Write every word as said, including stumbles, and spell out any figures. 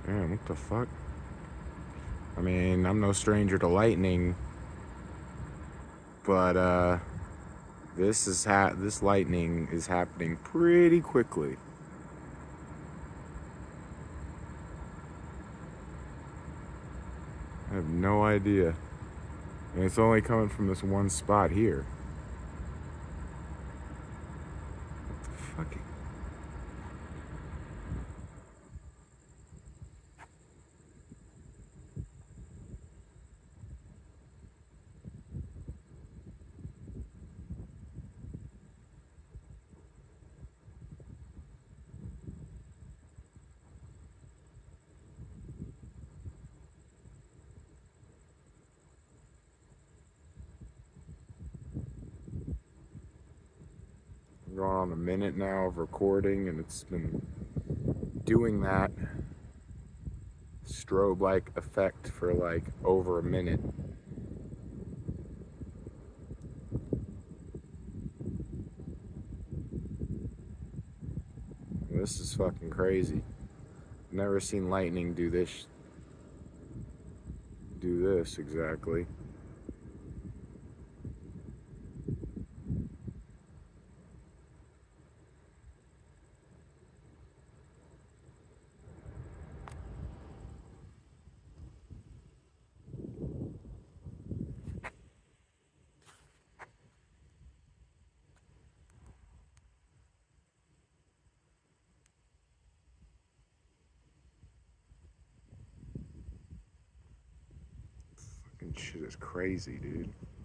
Man, what the fuck? I mean, I'm no stranger to lightning, but uh, this is ha this lightning is happening pretty quickly. I have no idea. And it's only coming from this one spot here. What the fuck? I'm going on a minute now of recording, and it's been doing that strobe-like effect for like over a minute. This is fucking crazy. Never seen lightning do this. Do this exactly. Fucking shit is crazy, dude.